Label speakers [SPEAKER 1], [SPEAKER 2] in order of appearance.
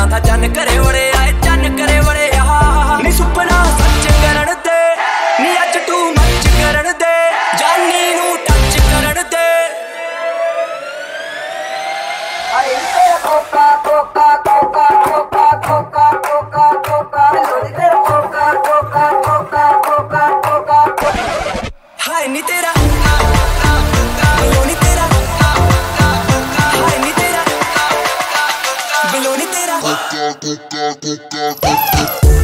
[SPEAKER 1] था चन करे बड़े आए चन करे बड़े नी सुपना सच करन दे नी अज तू मच करन दे जानी नू टच करन दे कोका कोका कोका कोका कोका कोका कोका लोरी तेरा कोका कोका कोका कोका कोका हाय नी तेरा बिलोनी तेरा हाय नी तेरा बिलोनी तेरा